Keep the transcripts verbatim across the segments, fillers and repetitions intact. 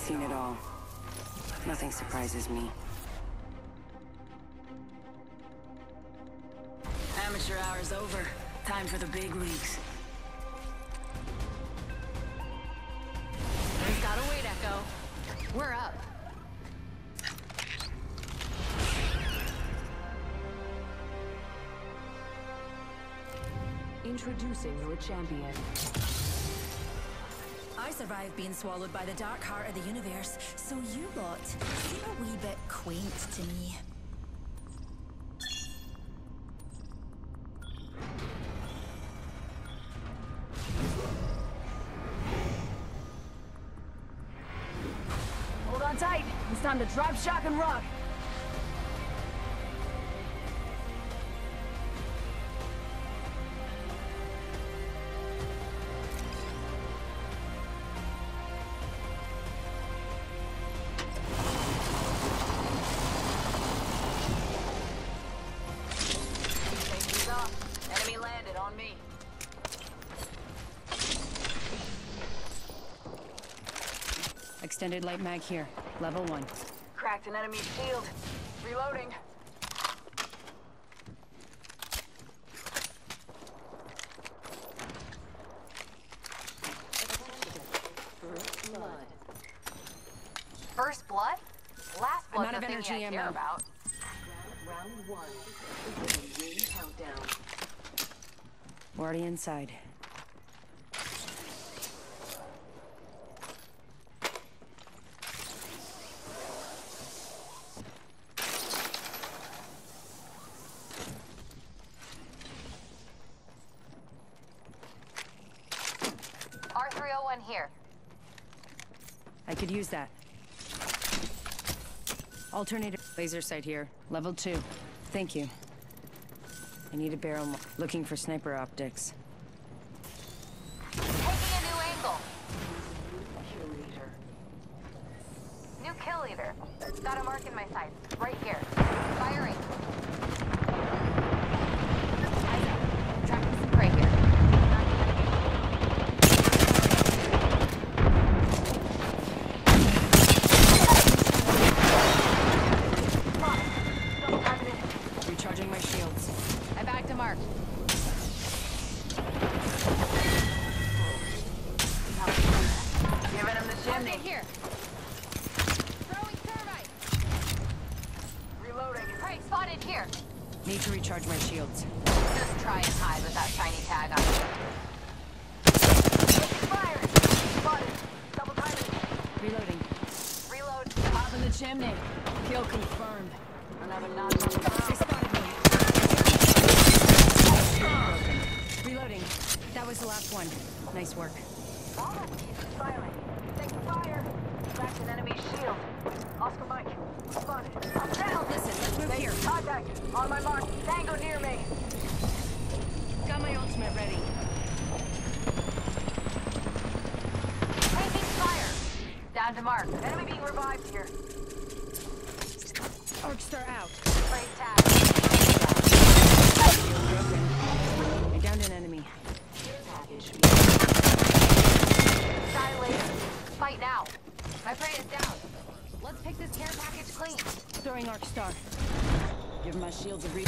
seen it all. Nothing surprises me. Amateur hour's over. Time for the big leagues. There's gotta wait, Echo. We're up. Introducing your champion. I survived being swallowed by the dark heart of the universe, so you lot seem a wee bit quaint to me. Hold on tight. It's time to drop, shock, and rock. Enemy landed on me. Extended light mag here. Level one. Cracked an enemy shield. Reloading. First blood? Last blood. I'm out of energy I care ammo. About. Round one. Beginning ring countdown. We're already inside. R three oh one here. I could use that. Alternator laser sight here. Level two. Thank you. I need a barrel mo- looking for sniper optics. Taking a new angle. Kill leader. New kill leader. Got a mark in my sights. Right here. Firing. Eyes up. Tracking some prey here. Recharging my shields. I bagged a mark. Giving him the chimney. Target here. Throwing thermite. Reloading. Prey spotted here. Need to recharge my shields. Just try and hide with that shiny tag on you. Fire! Spotted. Double timing. Reloading. Reload. Top in the chimney. Kill confirmed. Another notch on the They box. spotted me. Reloading. That was the last one. Nice work. Oh, he's firing. Taking fire. Cracked an enemy shield. Oscar Mike. Spotted. I'm down. Listen, let's move here. Contact. On my mark. Tango near me. Got my ultimate ready. Taking fire. Down to mark. Enemy being revived here. Arcstar out. Prey tag. I downed an enemy. Dilate. Fight now. My prey is down. Let's pick this care package clean. Throwing Arcstar. Give my shields a reach.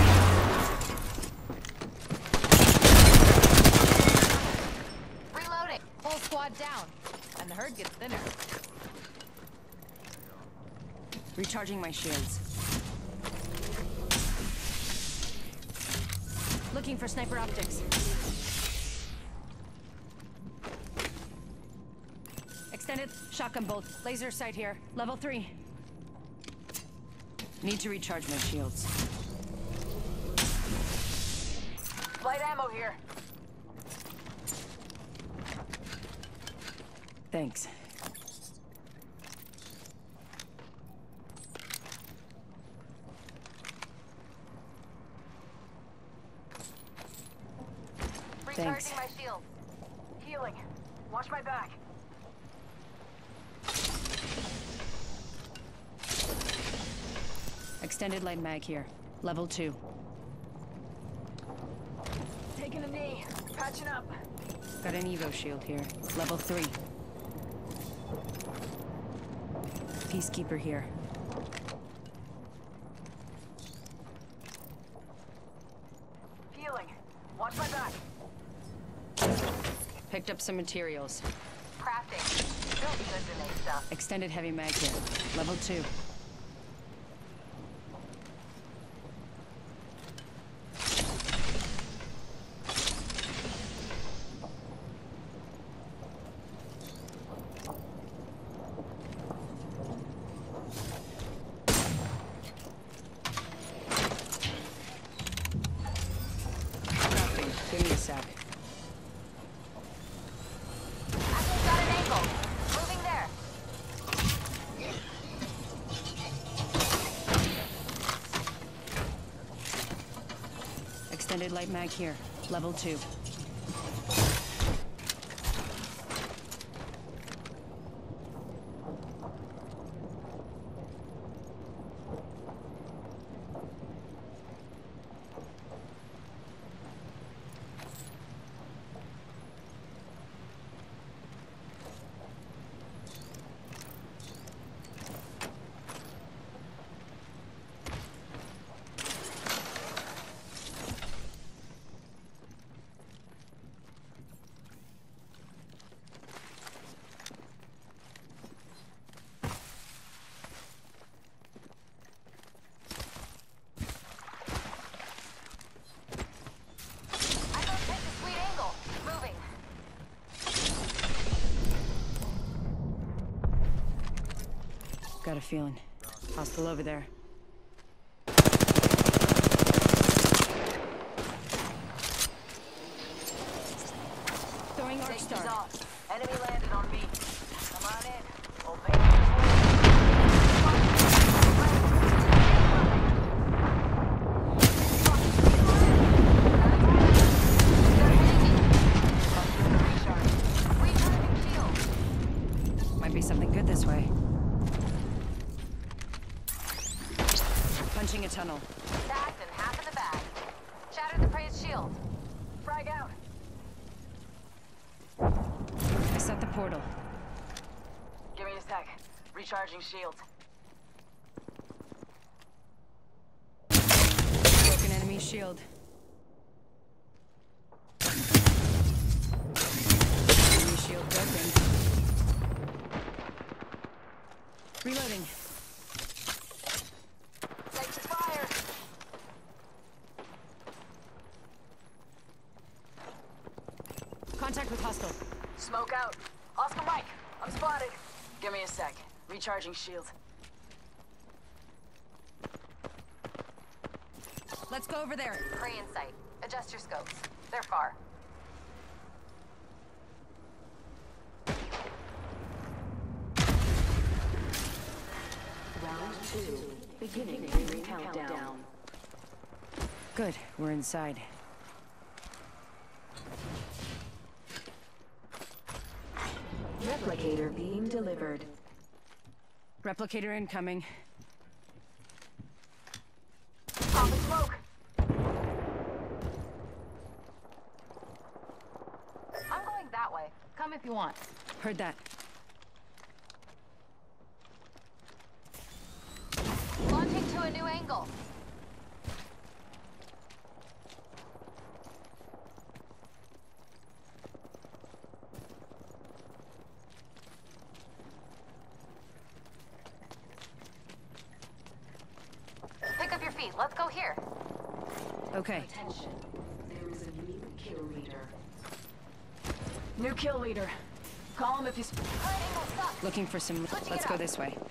Reloading. Whole squad down. And the herd gets thinner. Recharging my shields. Looking for sniper optics. Extended shotgun bolt. Laser sight here. Level three. Need to recharge my shields. Light ammo here. Thanks. Recharging Thanks. my shield. Healing. Watch my back. Extended light mag here. Level two. Taking a knee. Patching up. Got an Evo shield here. Level three. Peacekeeper here. Healing. Watch my back. Picked up some materials. Crafting. Feels good to make stuff. Extended heavy mag here. Level two. Crafting. Give me a sec. I've got an angle. Moving there. Extended light mag here. Level two. I don't take the sweet angle. Moving. Got a feeling. Hostile over there. Throwing arc Safety's star. off. Enemy landed on me. Come on in. Obey. Might be something good this way. Punching a tunnel. Tagged and half in the bag. Shattered the Prey's shield. Frag out. I set the portal. Give me a sec. Recharging shield. Broken enemy shield. Enemy shield broken. Reloading. Take the fire. Contact with hostile. Smoke out. Oscar Mike, I'm spotted. Give me a sec. Recharging shield. Let's go over there. Prey in sight. Adjust your scopes. They're far. Round two. Beginning ring countdown. Good, we're inside. Replicator being delivered. Replicator incoming. Pop and smoke. I'm going that way. Come if you want. Heard that. Launching to a new angle. Pick up your feet. Let's go here. Okay. Attention. There is a new kill leader. New kill leader. Call him if he's... Current angle sucks. Looking for some... Switching Let's it go up. this way.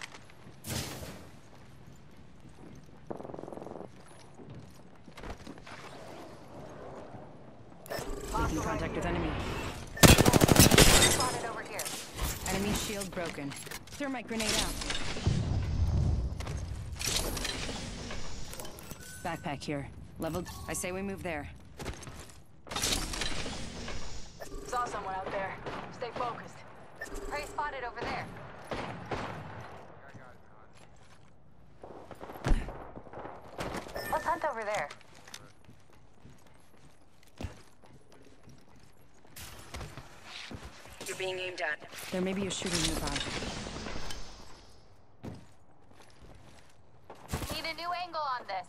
Making contact with enemy. Spotted over here. Enemy shield broken. Thermite grenade out. Backpack here. Level... I say we move there. Saw someone out there. Stay focused. Prey spotted over there. Let's hunt over there. You're being aimed at. There may be a shooter nearby. on this.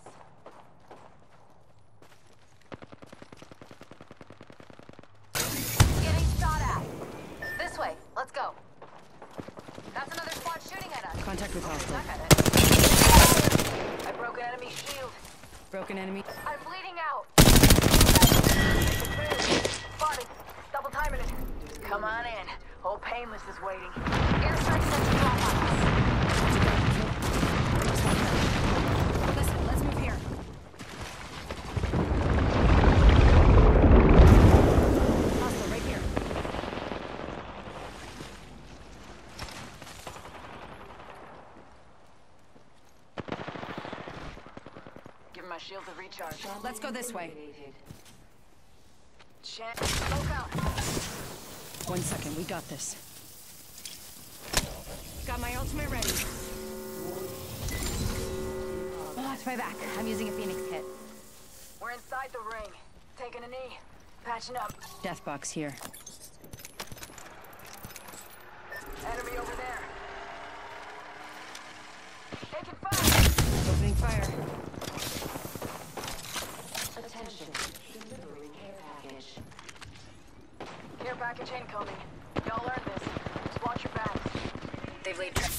Getting shot at. This way. Let's go. That's another squad shooting at us. Contact with hostile. Stuck at it. I broke an enemy shield. Broken enemy. I'm bleeding out. Spotted. Double timing it. Come on in. Old Painless is waiting. Airstrike set to drop on us. Listen, let's move here. Hostile right here. Give my shield a recharge. Let's go this way. Chan- Smoke out. One second, we got this. Got my ultimate ready. Watch my back. I'm using a Phoenix kit. We're inside the ring. Taking a knee. Patching up. Death box here. Enemy over there. Taking fire. Opening fire. Attention, delivery care package. Care package incoming. Y'all earned this. Just watch your backs. They've laid trap.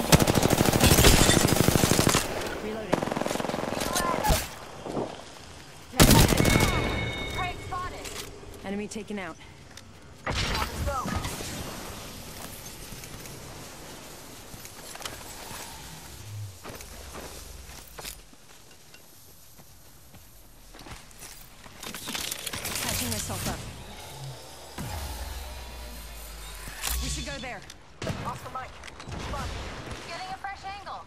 Reloading. Craig spotted. Enemy taken out. Let's go. Patching myself up. We should go there. Off the mic. Spotted. Getting a fresh angle.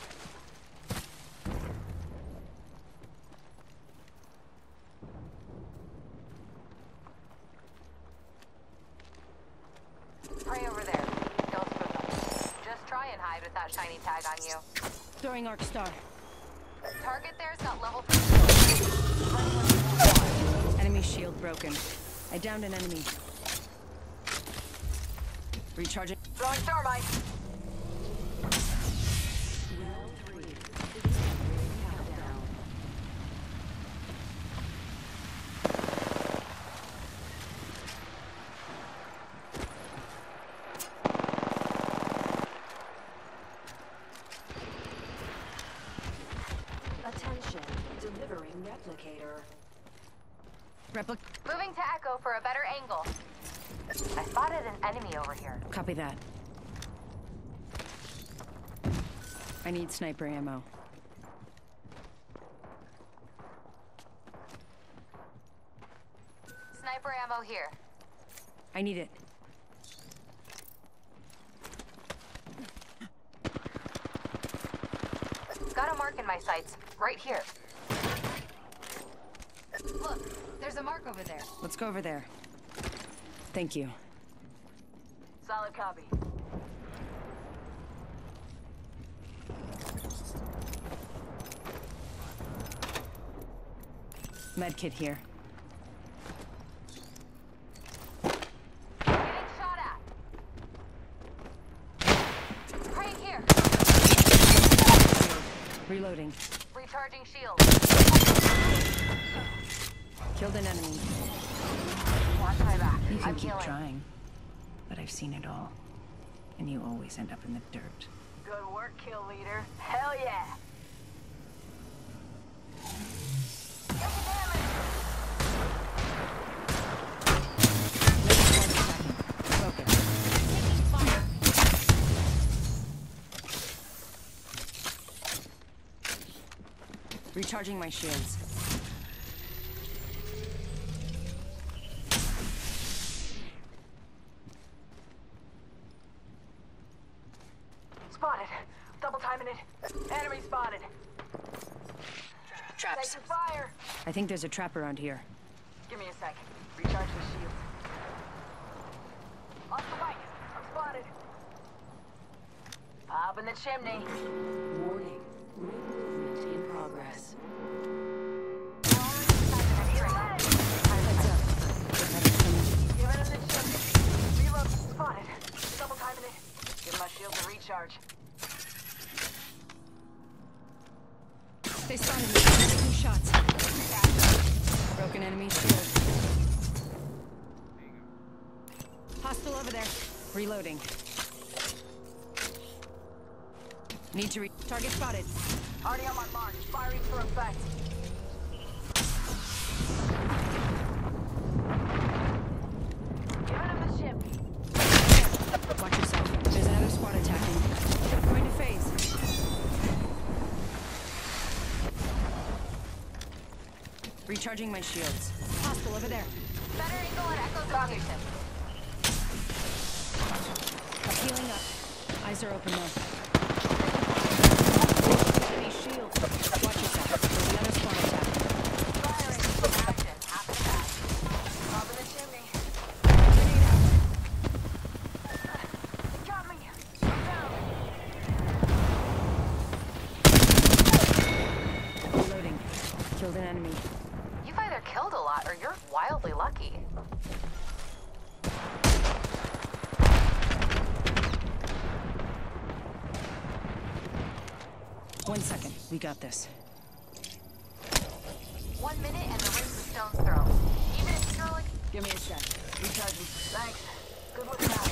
Pray over there. Don't spook them. Just try and hide with that shiny tag on you. Throwing arc star. Target there's got level three. Enemy shield broken. I downed an enemy. Recharging. Throwing thermite. Round three. Countdown. Attention, delivering replicator. Replic. Moving to Echo for a better angle. I spotted an enemy over here. Copy that. I need sniper ammo. Sniper ammo here. I need it. Got a mark in my sights. Right here. Look, there's a mark over there. Let's go over there. Thank you. Solid copy. Medkit here. Getting shot at. Right here. Reloading. Recharging shield. Killed an enemy. Watch my back. You can I'm keep healing. trying. But I've seen it all. And you always end up in the dirt. Good work, kill leader. Hell yeah. Take a damage. Focus. Taking fire. Recharging my shields. Spotted. Double timing it. Enemy spotted. Traps. Taking fire. I think there's a trap around here. Give me a sec. Recharge the shield. Off the mic. I'm spotted. Pop in the chimney. Warning, ring movement in progress. Heads up. Give it in the chimney. Reload. Spotted. Double timing it. Give my shield a recharge. They spotted me. Taking shots. Broken enemy shield. Hostile over there. Reloading. Need to re- target spotted. Already on my mark. Firing for effect. Giving him the ship. Watch yourself. There's another squad attacking. Going to phase. Recharging my shields. Hostile over there. Better angle at Echo's location. Healing up. Eyes are open though. Enemy shield. Watch yourself. There's another squad attacking. Firing. Action. After that. Top of the chimney. It got me. I'm down. Reloading. Killed an enemy. You've either killed a lot or you're wildly lucky. One second. We got this. One minute and the ring's a stone's throw. Even if you're like... Give me a sec. Recharging. Thanks. Good looking out.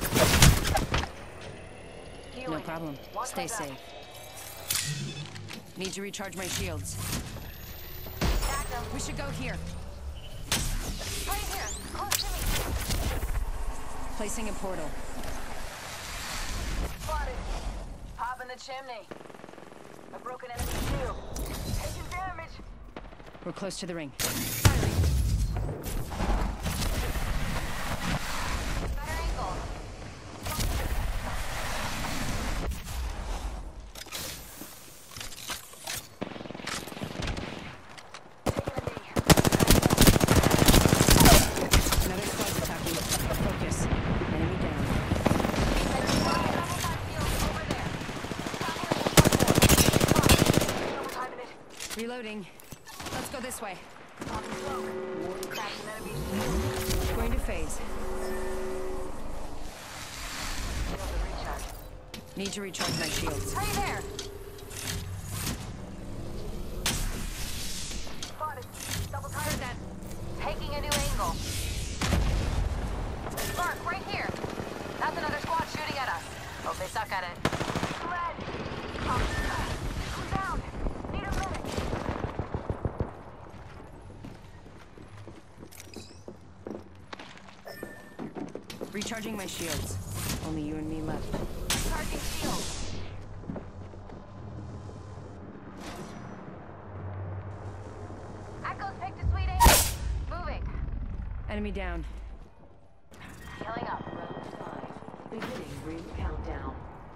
No Healing. problem. Watch Stay my back. safe. Need to recharge my shields. Back them. We should go here. Right here. Close to me. Placing a portal. Spotted. Pop in the chimney. A broken enemy shield. Taking damage. We're close to the ring. Better angle. Another squad's attacking. Focus. Enemy down. Reloading. Let's go this way. Going to phase. Need to recharge my shields. Right there. Spotted. Double tired that. Taking a new angle. Mark, right here. That's another squad shooting at us. Hope they suck at it. Red. Oh, I'm down. Need a minute. Recharging my shields. Only you and me left. Charging shield. Echo's picked a sweet angle. Moving. Enemy down. Healing up. Round five. Beginning ring countdown.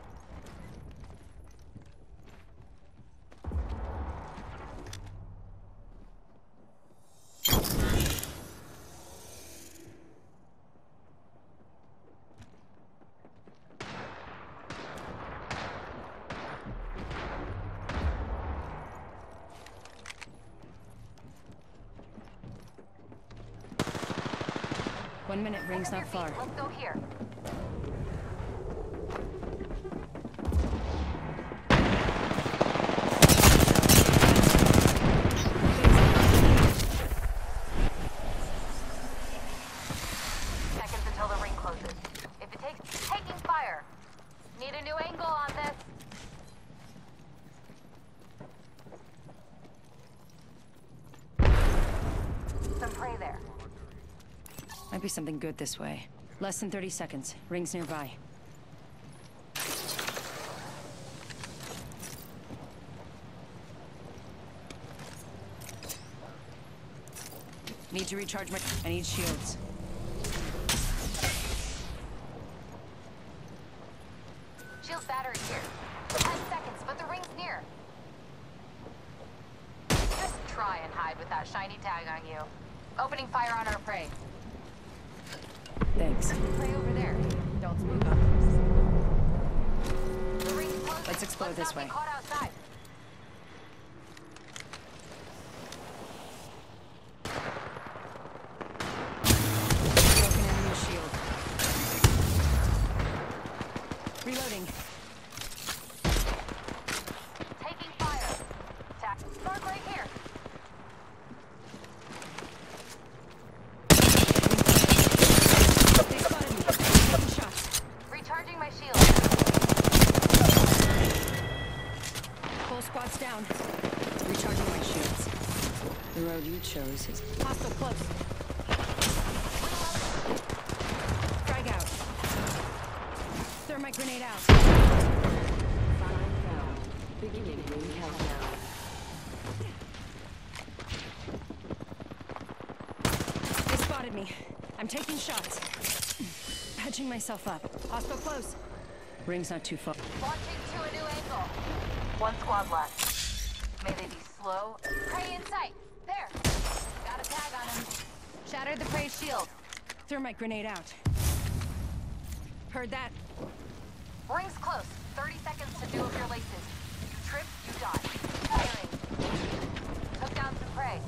One minute, ring's not far. Let's go here. Seconds until the ring closes. If it takes taking fire. Need a new angle on this. Some prey there. Might be something good this way. Less than thirty seconds. Ring's nearby. Need to recharge my... I need shields. Shield battery here. Ten seconds, but the ring's near. Just try and hide with that shiny tag on you. Opening fire on our prey. Thanks. Prey over there. Don't spook up. The ring's closing. Let's explode Let's this not way. get caught outside. Broken enemy shield. Reloading. Taking fire. Tac down. Recharging my shields. The road you chose is hostile close. Frag out. Thermite grenade out. Five down. Beginning ring countdown. They spotted me. I'm taking shots. Patching myself up. Hostile close. Ring's not too far. Launching to a new angle. One squad left. May they be slow. Prey in sight. There. Got a tag on him. Shattered the prey shield. Thermite grenade out. Heard that. Ring's close. thirty seconds to do up your laces. You trip, you die. Firing. Took down some prey.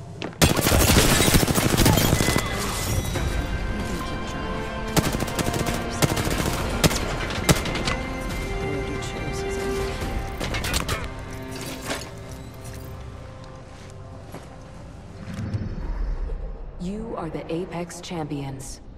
You are the Apex Champions.